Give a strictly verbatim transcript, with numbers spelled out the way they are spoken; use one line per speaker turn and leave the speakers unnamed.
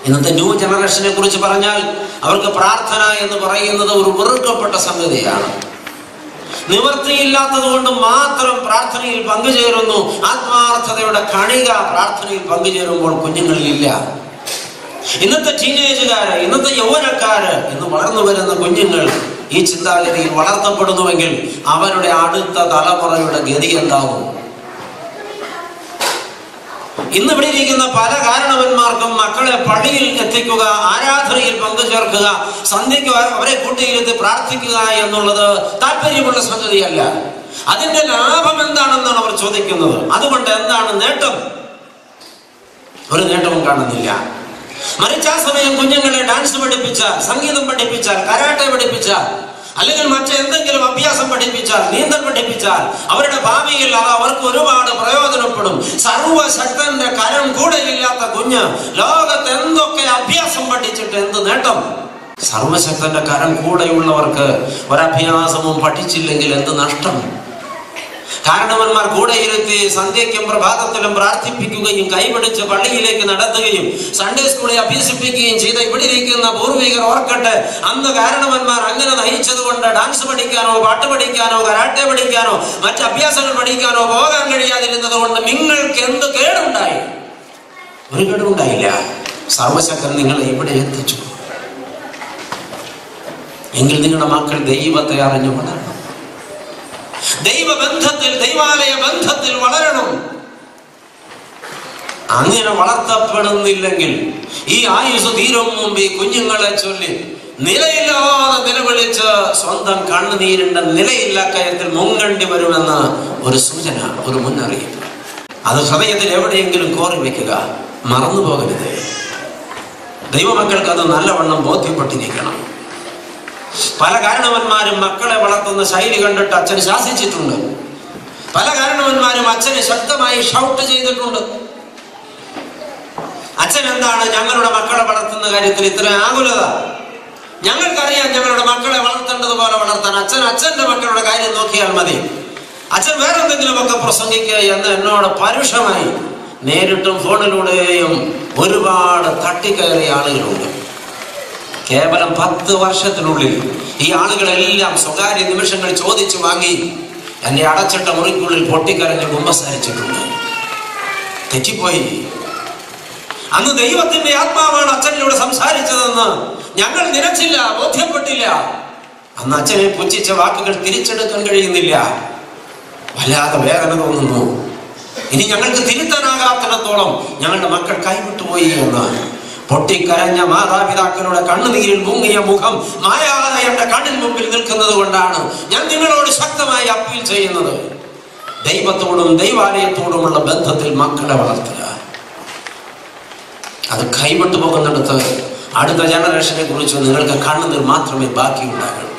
ഇന്നത്തെ ന്യൂ ജനറേഷനെ കുറിച്ച് പറഞ്ഞാൽ അവർക്ക് പ്രാർത്ഥന എന്ന് പറയുന്നത് ഒരു വെറുക്കപ്പെട്ട സംഗതിയാണ്. നിവൃത്തിയില്ലാത്തത് കൊണ്ട് മാത്രം പ്രാർത്ഥനയിൽ പങ്കുചേരുന്നു. ആത്മാർത്ഥതയുടെ കണിക പ്രാർത്ഥനയിൽ പങ്കുചേരുമ്പോൾ കുഞ്ഞുങ്ങളിലില്ല. ഇന്നത്തെ ടീനേജുകാര്, ഇന്നത്തെ യൗവനക്കാര്, ഇന്ന് വളർന്നു വരുന്ന കുഞ്ഞുങ്ങൾ ഈ ചിന്താഗതിയിൽ വളർത്തപ്പെടുന്നുവെങ്കിൽ അവരുടെ അടുത്ത തലമുറയുടെ ഗതി എന്താകും? ഇന്ന് ഇവിടെ ഇരിക്കുന്ന പല കാരണവന്മാർക്കും മക്കളെ പള്ളിയിൽ എത്തിക്കുക, ആരാധനയിൽ പങ്കുചേർക്കുക, സന്ധ്യയ്ക്ക് അവരെ കൂട്ടിയിരുത്തി പ്രാർത്ഥിക്കുക എന്നുള്ളത് താല്പര്യമുള്ള സംഗതിയല്ല. അതിന്റെ ലാഭം എന്താണെന്നാണ് അവർ ചോദിക്കുന്നത്. അതുകൊണ്ട് എന്താണ് നേട്ടം? ഒരു നേട്ടവും കാണുന്നില്ല. മറിച്ച് ആ സമയം കുഞ്ഞുങ്ങളെ ഡാൻസ് പഠിപ്പിച്ചാൽ, സംഗീതം പഠിപ്പിച്ചാൽ, കരാട്ടെ പഠിപ്പിച്ചാൽ, അല്ലെങ്കിൽ മറ്റെന്തെങ്കിലും അഭ്യാസം പഠിപ്പിച്ചാൽ, നീന്തൽ പഠിപ്പിച്ചാൽ അവരുടെ ഭാവിയിൽ അത് അവർക്ക് ഒരുപാട് പ്രയോജനപ്പെടും. സർവശക്തന്റെ കരം കൂടെയില്ലാത്ത കുഞ്ഞ് ലോകത്ത് എന്തൊക്കെ അഭ്യാസം പഠിച്ചിട്ട് എന്ത് നേട്ടം? സർവശക്തന്റെ കരം കൂടെയുള്ളവർക്ക് ഒരഭ്യാസവും പഠിച്ചില്ലെങ്കിൽ എന്ത് നഷ്ടം? കാരണവന്മാർ കൂടെ ഇരുത്തി സന്ധ്യയ്ക്കും പ്രഭാതത്തിലും പ്രാർത്ഥിപ്പിക്കുകയും കൈപിടിച്ച് പള്ളിയിലേക്ക് നടത്തുകയും സൺഡേ സ്കൂളിൽ അഭ്യസിപ്പിക്കുകയും ചെയ്ത ഇവിടെ ഇരിക്കുന്ന പൂർവികർ ഓർക്കട്ടെ, അന്ന് കാരണവന്മാർ അങ്ങനെ നയിച്ചത് കൊണ്ട് ഡാൻസ് പഠിക്കാനോ പാട്ട് പഠിക്കാനോ കരാട്ടെ പഠിക്കാനോ മറ്റ് അഭ്യാസങ്ങൾ പഠിക്കാനോ പോകാൻ കഴിയാതിരുന്നത് കൊണ്ട് നിങ്ങൾക്ക് എന്ത് കേടുണ്ടായി? ഒരു കേടുണ്ടായില്ല. സർവശക്തൻ നിങ്ങളെ ഇവിടെ എത്തിച്ചു. എങ്കിൽ നിങ്ങളുടെ മക്കൾ ദൈവത്തെ അറിഞ്ഞു വളരണം. ദൈവബന്ധത്തിൽ, ദൈവാലയ ബന്ധത്തിൽ വളരണം. അങ്ങനെ വളർത്തപ്പെടുന്നില്ലെങ്കിൽ ഈ ആയുസ് തീരും മുമ്പ് ഈ കുഞ്ഞുങ്ങളെ ചൊല്ലി നിലയില്ലാതെ നിലവിളിച്ച് സ്വന്തം കണ്ണുനീരിന്റെ നിലയില്ല കയത്തിൽ മുങ്ങേണ്ടി വരുമെന്ന ഒരു സൂചന, ഒരു മുന്നറിയിപ്പ്. അത് ഹൃദയത്തിൽ എവിടെയെങ്കിലും കോറി വയ്ക്കുക, മറന്നു പോകരുത്. ദൈവമക്കൾക്ക് അത് നല്ലവണ്ണം ബോധ്യപ്പെട്ടിരിക്കണം. പല കാരണവന്മാരും മക്കളെ വളർത്തുന്ന ശൈലി കണ്ടിട്ട് അച്ഛന് ശാസിച്ചിട്ടുണ്ട്. പല കാരണവന്മാരും അച്ഛനെ ശക്തമായി ഷൗട്ട് ചെയ്തിട്ടുണ്ട്. അച്ഛൻ എന്താണ് ഞങ്ങളുടെ മക്കളെ വളർത്തുന്ന കാര്യത്തിൽ ഇത്ര ആകുലത? ഞങ്ങൾക്കറിയാം ഞങ്ങളുടെ മക്കളെ വളർത്തേണ്ടതുപോലെ വളർത്താൻ. അച്ഛൻ അച്ഛന്റെ മക്കളുടെ കാര്യം നോക്കിയാൽ മതി. അച്ഛൻ വേറെന്തെങ്കിലുമൊക്കെ പ്രസംഗിക്കുക എന്ന് എന്നോട് പരുഷമായി നേരിട്ടും ഫോണിലൂടെയും ഒരുപാട് തട്ടിക്കയറിയ ആളുകളുണ്ട്. കേവലം പത്ത് വർഷത്തിനുള്ളിൽ ഈ ആളുകളെല്ലാം സ്വകാര്യ നിമിഷങ്ങൾ ചോദിച്ചു വാങ്ങി എന്നെ അടച്ചിട്ട മുറിക്കുള്ളിൽ പൊട്ടിക്കരഞ്ഞ് കുമ്പസാരിച്ചിട്ടുണ്ട്. തെറ്റിപ്പോയി. അന്ന് ദൈവത്തിന്റെ ആത്മാവാണ് അച്ഛനിലൂടെ സംസാരിച്ചതെന്ന് ഞങ്ങൾ നിലച്ചില്ല, ബോധ്യപ്പെട്ടില്ല. അന്ന് അച്ഛനെ പുച്ഛിച്ച വാക്കുകൾ തിരിച്ചെടുക്കാൻ കഴിയുന്നില്ല. വല്ലാതെ വേദന തോന്നുന്നു. ഇനി ഞങ്ങൾക്ക് തിരുത്താനാകാത്തിടത്തോളം ഞങ്ങളുടെ മക്കൾ കൈവിട്ടുപോയി എന്ന് പൊട്ടിക്കരഞ്ഞ മാതാപിതാക്കളുടെ കണ്ണുനീരിൽ മുങ്ങിയ മുഖം മായാതെ എന്റെ കണ്ണിന് മുമ്പിൽ നിൽക്കുന്നത് കൊണ്ടാണ് ഞാൻ നിങ്ങളോട് ശക്തമായി അപ്പീൽ ചെയ്യുന്നത്. ദൈവത്തോടും ദൈവാലയത്തോടുമുള്ള ബന്ധത്തിൽ മക്കളെ വളർത്തുക. അത് കൈവിട്ടു പോകുന്നിടത്ത് അടുത്ത ജനറേഷനെ കുറിച്ച് നിങ്ങൾക്ക് കണ്ണുനീർ മാത്രമേ ബാക്കിയുണ്ടാകൂ.